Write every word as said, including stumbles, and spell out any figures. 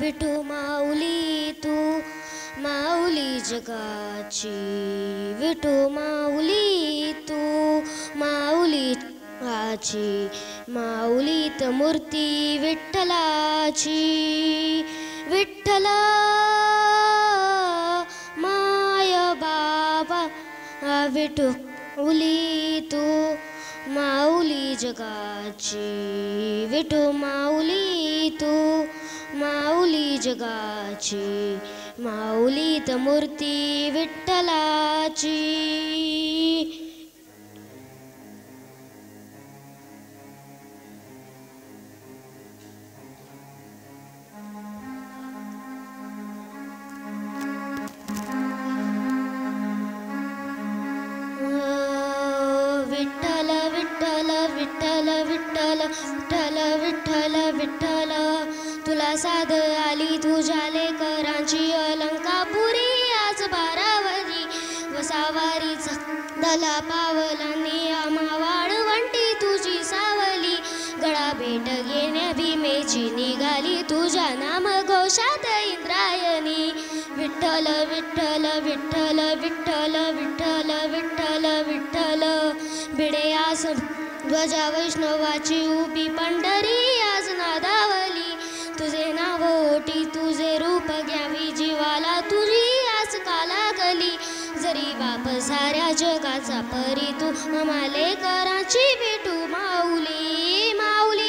विठू माऊली तू माऊली जगाची, विठू माऊली तू माऊली जगाची, माऊलीत मूर्ती विठ्ठलाची, विठ्ठला माय बाबा विठू माऊली तू माऊली जगाची, विठू माऊली तू माऊली जगाची, माऊलीत मूर्ती विठ्ठलाची. विठ्ठल विठ्ठल विठ्ठल विठ्ठल विठ्ठल विठ्ठल विठ्ठल, तुला साध आली तुझ्या लेकरांची अलंकापुरी, आज बारावरी वसावारीचा दला पावलांनी आम्हा वाळवंटी तुझी सावली, गळा भेट घेण्या भीमेची निघाली तुझ्या नाम घोषात इंद्रायणी. विठ्ठल विठ्ठल विठ्ठल विठ्ठल विठ्ठल विठ्ठल विठ्ठल, भिडे आस ध्वजा वैष्णवाची उभी पंढरी आज नादावली, तुझे नाव ओटी तुझे रूप घ्यावी जीवाला तुझी आस का लागली, जरी बाप साऱ्या जगाचा परी तू आम्हा लेकरांची विठू माऊली, माऊली